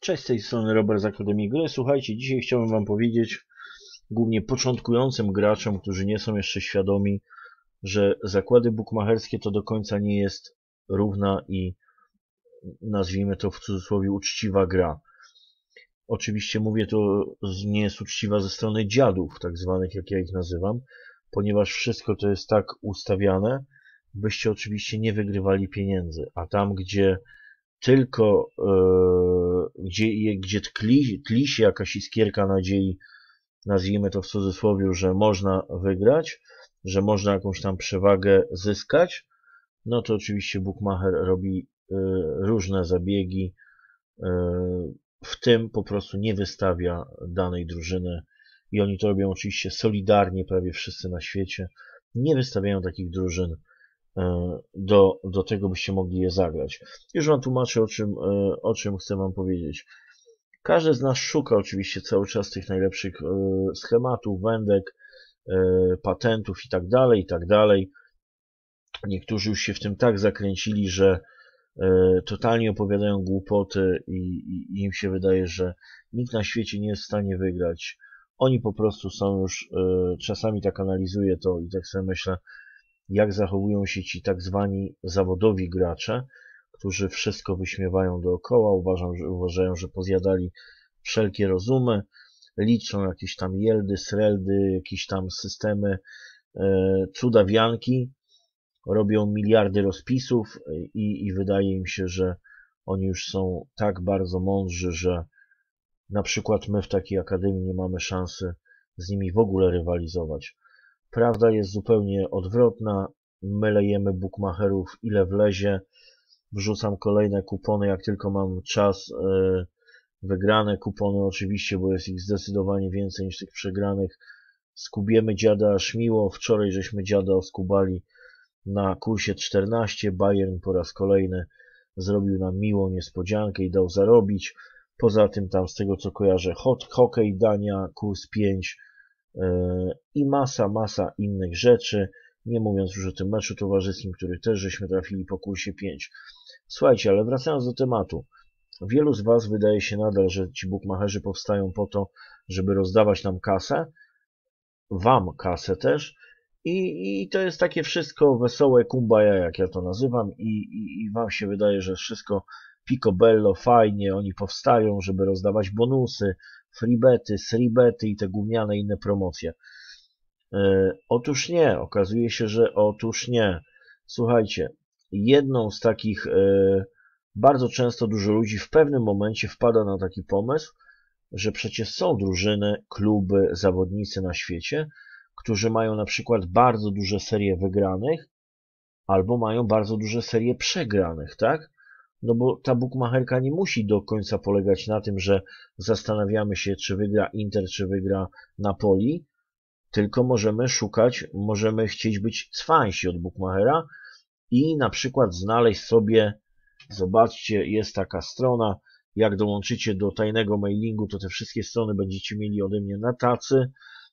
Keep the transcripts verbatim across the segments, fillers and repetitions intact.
Cześć, z tej strony Robert z Akademii Gry. Słuchajcie, dzisiaj chciałbym wam powiedzieć, głównie początkującym graczom, którzy nie są jeszcze świadomi, że zakłady bukmacherskie to do końca nie jest równa i, nazwijmy to w cudzysłowie, uczciwa gra. Oczywiście mówię to, nie jest uczciwa ze strony dziadów, tak zwanych, jak ja ich nazywam, ponieważ wszystko to jest tak ustawiane, byście oczywiście nie wygrywali pieniędzy, a tam, gdzie tylko yy, gdzie, gdzie tkli, tli się jakaś iskierka nadziei, nazwijmy to w cudzysłowie, że można wygrać, że można jakąś tam przewagę zyskać, no to oczywiście bookmacher robi yy, różne zabiegi, yy, w tym po prostu nie wystawia danej drużyny i oni to robią oczywiście solidarnie, prawie wszyscy na świecie, nie wystawiają takich drużyn Do, do tego, byście mogli je zagrać. Już wam tłumaczę, o czym, o czym chcę wam powiedzieć. Każdy z nas szuka oczywiście cały czas tych najlepszych schematów, wędek, patentów i tak dalej, i tak dalej. Niektórzy już się w tym tak zakręcili, że totalnie opowiadają głupoty i, i im się wydaje, że nikt na świecie nie jest w stanie wygrać. Oni po prostu są już, czasami tak analizuję to i tak sobie myślę, jak zachowują się ci tak zwani zawodowi gracze, którzy wszystko wyśmiewają dookoła, uważają, że, uważają, że pozjadali wszelkie rozumy, liczą jakieś tam jeldy, sreldy, jakieś tam systemy, e, cudawianki, robią miliardy rozpisów i, i wydaje im się, że oni już są tak bardzo mądrzy, że na przykład my w takiej akademii nie mamy szansy z nimi w ogóle rywalizować. Prawda jest zupełnie odwrotna. My lejemy bookmacherów ile wlezie. Wrzucam kolejne kupony, jak tylko mam czas. Wygrane kupony oczywiście, bo jest ich zdecydowanie więcej niż tych przegranych. Skubiemy dziada aż miło. Wczoraj żeśmy dziada oskubali na kursie czternaście. Bayern po raz kolejny zrobił nam miłą niespodziankę i dał zarobić. Poza tym tam z tego co kojarzę hot hockey Dania, kurs pięć. I masa, masa innych rzeczy, nie mówiąc już o tym meczu towarzyskim, który też żeśmy trafili po kursie pięć. Słuchajcie, ale wracając do tematu. Wielu z was wydaje się nadal, że ci bookmacherzy powstają po to, żeby rozdawać nam kasę, wam kasę też i, i to jest takie wszystko wesołe kumbaya, jak ja to nazywam i, i, i wam się wydaje, że wszystko picobello, fajnie, oni powstają, żeby rozdawać bonusy, freebety, sribety i te gówniane inne promocje. E, otóż nie, okazuje się, że otóż nie. Słuchajcie, jedną z takich, e, bardzo często dużo ludzi w pewnym momencie wpada na taki pomysł, że przecież są drużyny, kluby, zawodnicy na świecie, którzy mają na przykład bardzo duże serie wygranych, albo mają bardzo duże serie przegranych, tak? No bo ta bookmacherka nie musi do końca polegać na tym, że zastanawiamy się, czy wygra Inter, czy wygra Napoli, tylko możemy szukać, możemy chcieć być cwańsi od bookmachera i na przykład znaleźć sobie, zobaczcie, jest taka strona, jak dołączycie do tajnego mailingu, to te wszystkie strony będziecie mieli ode mnie na tacy.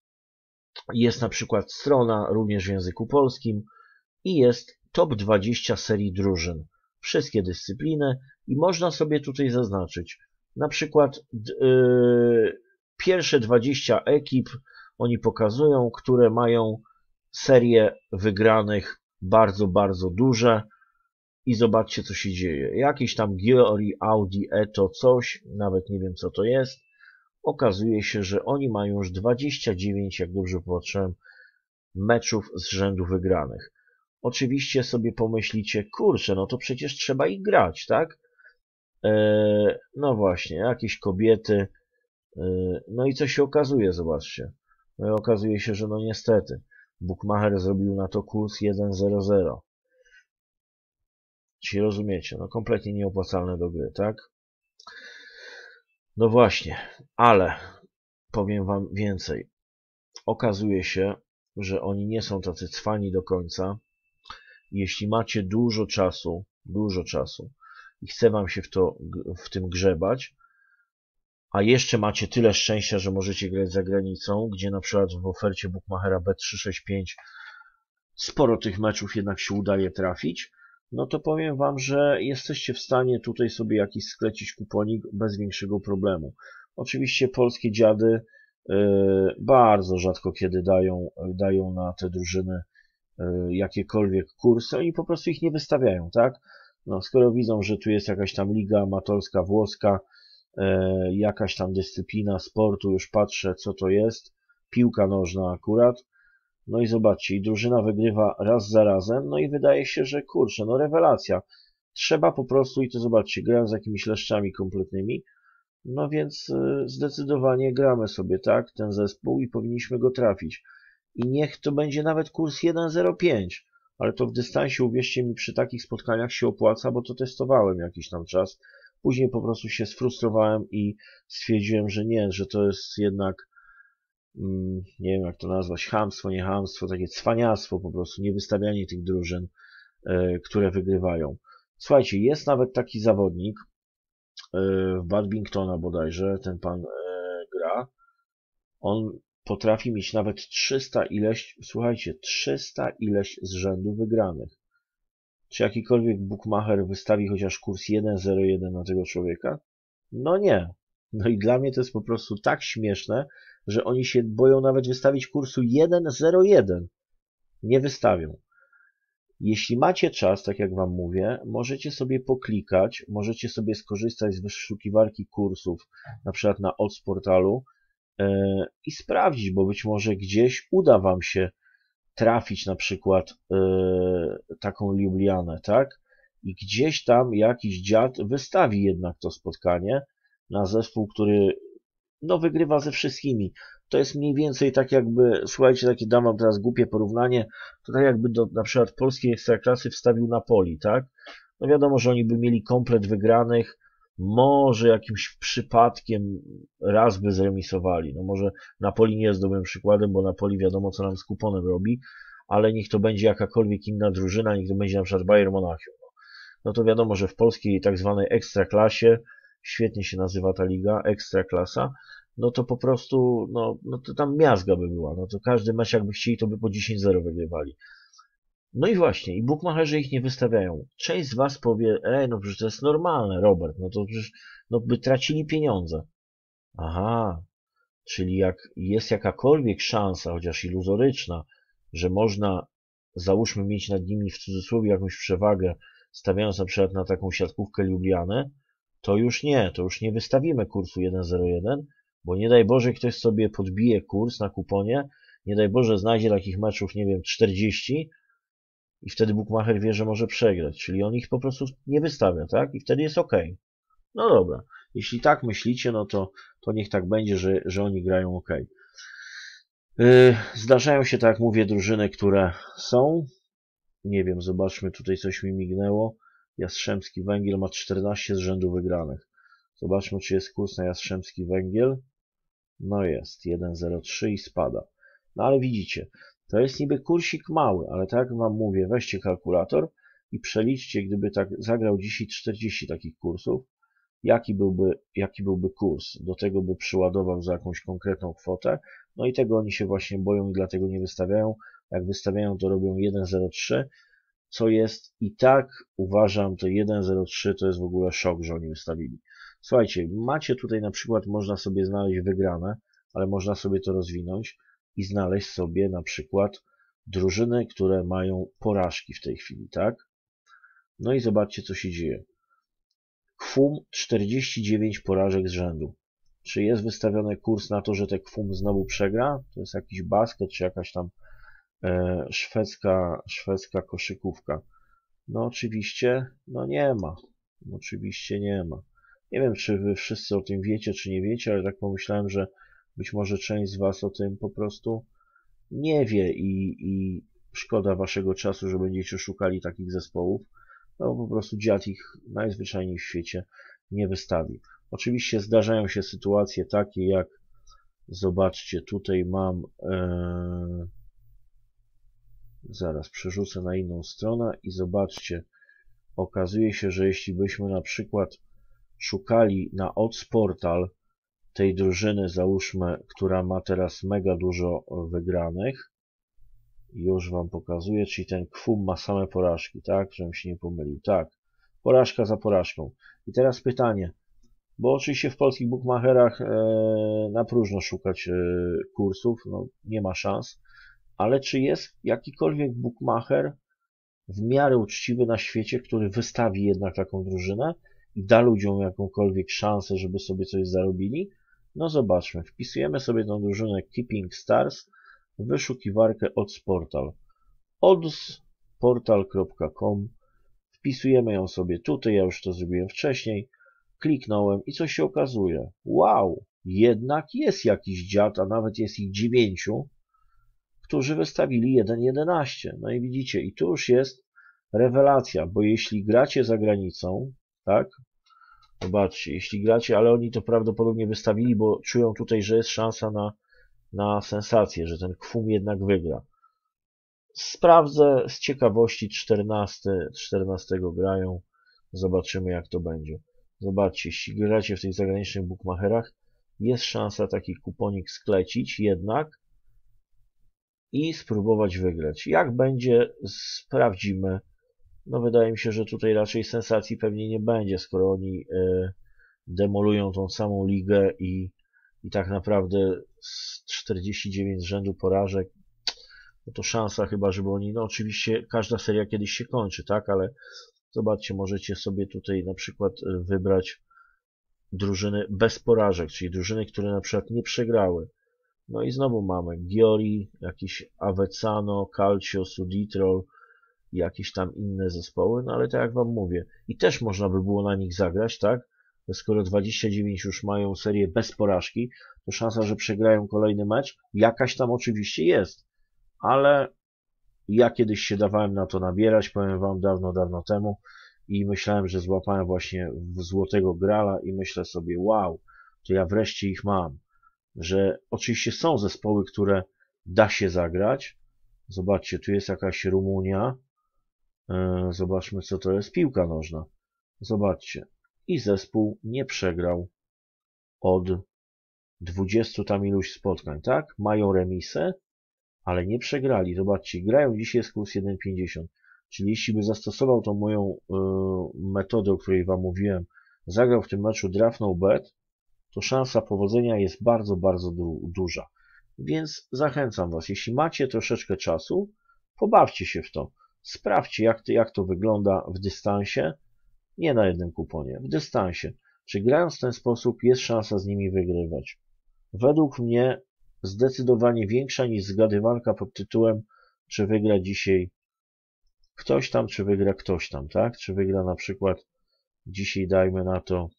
Jest na przykład strona również w języku polskim i jest top dwadzieścia serii drużyn. Wszystkie dyscypliny i można sobie tutaj zaznaczyć na przykład yy, pierwsze dwadzieścia ekip oni pokazują, które mają serię wygranych bardzo, bardzo duże i zobaczcie co się dzieje. Jakieś tam Giori, Audi, Eto, coś, nawet nie wiem co to jest. Okazuje się, że oni mają już dwadzieścia dziewięć, jak dobrze popatrzyłem, meczów z rzędu wygranych. Oczywiście sobie pomyślicie, kurczę, no to przecież trzeba ich grać, tak? Eee, no właśnie, jakieś kobiety. Eee, no i co się okazuje, zobaczcie. No i okazuje się, że no niestety, bookmacher zrobił na to kurs jeden zero zero. Czyli rozumiecie, no kompletnie nieopłacalne do gry, tak? No właśnie, ale powiem wam więcej. Okazuje się, że oni nie są tacy cwani do końca. Jeśli macie dużo czasu, dużo czasu i chce wam się w, to, w tym grzebać, a jeszcze macie tyle szczęścia, że możecie grać za granicą, gdzie na przykład w ofercie bookmachera B trzysta sześćdziesiąt pięć sporo tych meczów jednak się udaje trafić, no to powiem Wam, że jesteście w stanie tutaj sobie jakiś sklecić kuponik bez większego problemu. Oczywiście polskie dziady y, bardzo rzadko kiedy dają, dają na te drużyny y, jakiekolwiek kursy, oni po prostu ich nie wystawiają, tak? No, skoro widzą, że tu jest jakaś tam liga amatorska włoska, y, jakaś tam dyscyplina sportu, już patrzę co to jest, piłka nożna akurat, no i zobaczcie, i drużyna wygrywa raz za razem, no i wydaje się, że kurczę, no rewelacja. Trzeba po prostu, i to zobaczcie, grają z jakimiś leszczami kompletnymi, no więc y, zdecydowanie gramy sobie, tak, ten zespół i powinniśmy go trafić. I niech to będzie nawet kurs jeden zero pięć, ale to w dystansie, uwierzcie mi, przy takich spotkaniach się opłaca, bo to testowałem jakiś tam czas. Później po prostu się sfrustrowałem i stwierdziłem, że nie, że to jest jednak nie wiem jak to nazwać, chamstwo, nie chamstwo, takie cwaniactwo po prostu, niewystawianie tych drużyn, które wygrywają. Słuchajcie, jest nawet taki zawodnik, w Badmintona bodajże, ten pan gra, on potrafi mieć nawet trzysta ileś, słuchajcie, trzysta ileś z rzędu wygranych. Czy jakikolwiek bookmacher wystawi chociaż kurs jeden zero jeden na tego człowieka? No nie. No i dla mnie to jest po prostu tak śmieszne, że oni się boją nawet wystawić kursu jeden zero jeden. Nie wystawią. Jeśli macie czas, tak jak Wam mówię, możecie sobie poklikać, możecie sobie skorzystać z wyszukiwarki kursów, na przykład na Odds portalu yy, i sprawdzić, bo być może gdzieś uda Wam się trafić na przykład yy, taką Lublianę, tak? I gdzieś tam jakiś dziad wystawi jednak to spotkanie na zespół, który no wygrywa ze wszystkimi. To jest mniej więcej tak jakby, słuchajcie, takie dam wam teraz głupie porównanie, to tak jakby do na przykład polskiej ekstraklasy wstawił Napoli, tak? No wiadomo, że oni by mieli komplet wygranych, może jakimś przypadkiem raz by zremisowali. No może Napoli nie jest dobrym przykładem, bo Napoli wiadomo, co nam z kuponem robi, ale niech to będzie jakakolwiek inna drużyna, niech to będzie na przykład Bayern Monachium. No to wiadomo, że w polskiej tak zwanej ekstraklasie, świetnie się nazywa ta liga, ekstraklasa, no to po prostu, no, no to tam miazga by była, no to każdy mecz jakby chcieli, to by po dziesięć zero wygrywali. No i właśnie, i bookmacherzy ich nie wystawiają. Część z was powie, ej, no przecież to jest normalne, Robert, no to przecież, no by tracili pieniądze. Aha, czyli jak jest jakakolwiek szansa, chociaż iluzoryczna, że można, załóżmy, mieć nad nimi w cudzysłowie jakąś przewagę, stawiając na przykład na taką siatkówkę Lublianę, to już nie, to już nie wystawimy kursu jeden zero jeden, bo nie daj Boże ktoś sobie podbije kurs na kuponie, nie daj Boże znajdzie takich meczów, nie wiem, czterdzieści i wtedy bookmacher wie, że może przegrać, czyli on ich po prostu nie wystawia, tak? I wtedy jest ok. No dobra, jeśli tak myślicie, no to, to niech tak będzie, że, że oni grają ok. Yy, zdarzają się, tak jak mówię, drużyny, które są, nie wiem, zobaczmy, tutaj coś mi mignęło, Jastrzębski Węgiel ma czternaście z rzędu wygranych. Zobaczmy, czy jest kurs na Jastrzębski Węgiel. No jest, jeden zero trzy i spada. No ale widzicie, to jest niby kursik mały, ale tak jak wam mówię, weźcie kalkulator i przeliczcie, gdyby tak zagrał dzisiaj czterdzieści takich kursów, jaki byłby, jaki byłby kurs. Do tego by przyładował za jakąś konkretną kwotę. No i tego oni się właśnie boją i dlatego nie wystawiają. Jak wystawiają, to robią jeden zero trzy, co jest i tak uważam, to jeden zero trzy to jest w ogóle szok, że oni wystawili. Słuchajcie, macie tutaj na przykład, można sobie znaleźć wygrane, ale można sobie to rozwinąć i znaleźć sobie na przykład drużyny, które mają porażki w tej chwili, tak? No i zobaczcie, co się dzieje. Kwum czterdzieści dziewięć porażek z rzędu. Czy jest wystawiony kurs na to, że te Kwum znowu przegra? To jest jakiś basket, czy jakaś tam e, szwedzka, szwedzka koszykówka? No oczywiście, no nie ma. Oczywiście nie ma. Nie wiem, czy wy wszyscy o tym wiecie, czy nie wiecie, ale tak pomyślałem, że być może część z was o tym po prostu nie wie i, i szkoda waszego czasu, że będziecie szukali takich zespołów. No po prostu dziad ich najzwyczajniej w świecie nie wystawi. Oczywiście zdarzają się sytuacje takie jak, zobaczcie, tutaj mam, ee, zaraz przerzucę na inną stronę i zobaczcie, okazuje się, że jeśli byśmy na przykład szukali na Odds Portal tej drużyny, załóżmy, która ma teraz mega dużo wygranych, Już wam pokazuję, czyli ten kwum ma same porażki, tak? Żebym się nie pomylił. Tak, porażka za porażką. I teraz pytanie, bo oczywiście w polskich bookmacherach e, na próżno szukać e, kursów, no nie ma szans, ale czy jest jakikolwiek bookmacher w miarę uczciwy na świecie, który wystawi jednak taką drużynę i da ludziom jakąkolwiek szansę, żeby sobie coś zarobili? No zobaczmy, wpisujemy sobie tą drużynę Keeping Stars w wyszukiwarkę oddsportal. oddsportal kropka com. Wpisujemy ją sobie tutaj, ja już to zrobiłem wcześniej. Kliknąłem i co się okazuje? Wow, jednak jest jakiś dziad, a nawet jest ich dziewięciu, którzy wystawili jeden jedenaście. No i widzicie, i tu już jest rewelacja, bo jeśli gracie za granicą, tak, zobaczcie, jeśli gracie, ale oni to prawdopodobnie wystawili, bo czują tutaj, że jest szansa na, na sensację, że ten kwum jednak wygra. Sprawdzę z ciekawości, czternastego grają, zobaczymy jak to będzie. Zobaczcie, jeśli gracie w tych zagranicznych bookmacherach, jest szansa taki kuponik sklecić jednak i spróbować wygrać. Jak będzie, sprawdzimy. No wydaje mi się, że tutaj raczej sensacji pewnie nie będzie, skoro oni y, demolują tą samą ligę i, i tak naprawdę z czterdzieści dziewięć z rzędu porażek, no to szansa chyba, żeby oni, no oczywiście każda seria kiedyś się kończy, tak, ale zobaczcie, możecie sobie tutaj na przykład wybrać drużyny bez porażek, czyli drużyny, które na przykład nie przegrały. No i znowu mamy Giori, jakiś Avezzano, Calcio, Suditrol, jakieś tam inne zespoły, no ale tak jak wam mówię, i też można by było na nich zagrać, tak? Skoro dwadzieścia dziewięć już mają serię bez porażki, to szansa, że przegrają kolejny mecz, jakaś tam oczywiście jest, ale ja kiedyś się dawałem na to nabierać, powiem wam dawno, dawno temu i myślałem, że złapałem właśnie w złotego grala i myślę sobie, wow, to ja wreszcie ich mam, że oczywiście są zespoły, które da się zagrać. Zobaczcie, tu jest jakaś Rumunia. Zobaczmy, co to jest. Piłka nożna. Zobaczcie. I zespół nie przegrał od dwudziestu tam iluś spotkań, tak? Mają remisę, ale nie przegrali. Zobaczcie, grają dzisiaj z kurs jeden pięćdziesiąt. Czyli jeśli by zastosował tą moją y, metodę, o której wam mówiłem, zagrał w tym meczu draft no bet, to szansa powodzenia jest bardzo, bardzo du duża. Więc zachęcam was, jeśli macie troszeczkę czasu, pobawcie się w to. Sprawdźcie, jak to, jak to wygląda w dystansie, nie na jednym kuponie, w dystansie. Czy grając w ten sposób jest szansa z nimi wygrywać? Według mnie zdecydowanie większa niż zgadywanka pod tytułem, czy wygra dzisiaj ktoś tam, czy wygra ktoś tam, tak? Czy wygra na przykład dzisiaj, dajmy na to,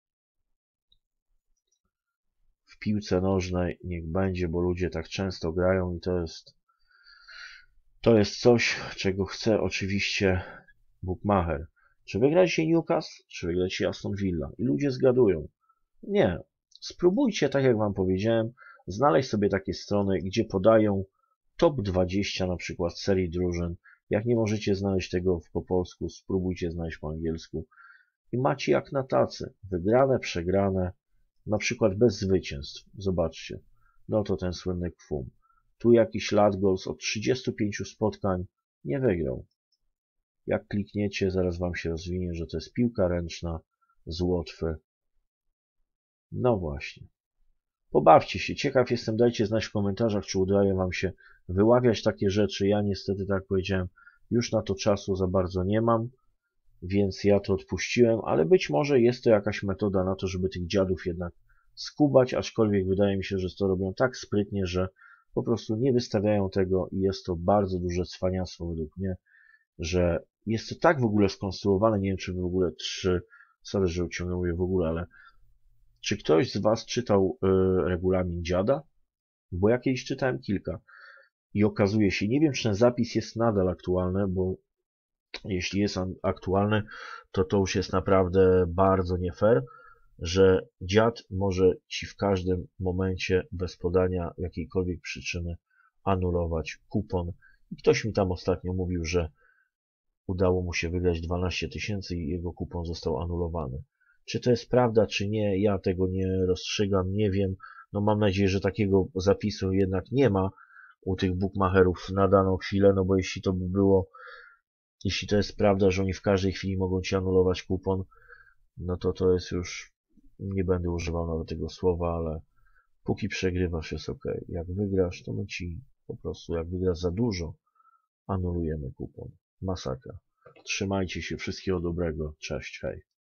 w piłce nożnej, niech będzie, bo ludzie tak często grają i to jest to jest coś, czego chce oczywiście bookmacher. Czy wygra dzisiaj Newcastle, czy wygra dzisiaj Aston Villa? I ludzie zgadują. Nie. Spróbujcie, tak jak wam powiedziałem, znaleźć sobie takie strony, gdzie podają top dwadzieścia na przykład serii drużyn. Jak nie możecie znaleźć tego po polsku, spróbujcie znaleźć po angielsku. I macie jak na tacy. Wygrane, przegrane, na przykład bez zwycięstw. Zobaczcie. No to ten słynny kwum. Tu jakiś Latgols od trzydziestu pięciu spotkań nie wygrał. Jak klikniecie, zaraz wam się rozwinie, że to jest piłka ręczna z Łotwy. No właśnie. Pobawcie się. Ciekaw jestem, dajcie znać w komentarzach, czy udaje wam się wyławiać takie rzeczy. Ja niestety, tak jak powiedziałem, już na to czasu za bardzo nie mam, więc ja to odpuściłem, ale być może jest to jakaś metoda na to, żeby tych dziadów jednak skubać, aczkolwiek wydaje mi się, że to robią tak sprytnie, że po prostu nie wystawiają tego i jest to bardzo duże cwaniactwo według mnie, że jest to tak w ogóle skonstruowane, nie wiem czy w ogóle trzy, sorry, że ciągle mówię w ogóle, ale czy ktoś z was czytał y, regulamin dziada? Bo ja kiedyś czytałem kilka i okazuje się, nie wiem czy ten zapis jest nadal aktualny, bo jeśli jest on aktualny, to to już jest naprawdę bardzo nie fair, że dziad może ci w każdym momencie bez podania jakiejkolwiek przyczyny anulować kupon. I ktoś mi tam ostatnio mówił, że udało mu się wygrać dwanaście tysięcy i jego kupon został anulowany. Czy to jest prawda, czy nie, ja tego nie rozstrzygam, nie wiem. No mam nadzieję, że takiego zapisu jednak nie ma, u tych bookmacherów na daną chwilę, no bo jeśli to by było, jeśli to jest prawda, że oni w każdej chwili mogą ci anulować kupon, no to to jest już, nie będę używał nawet tego słowa, ale póki przegrywasz jest ok. Jak wygrasz, to my ci po prostu, jak wygrasz za dużo, anulujemy kupon. Masakra. Trzymajcie się, wszystkiego dobrego, cześć, hej.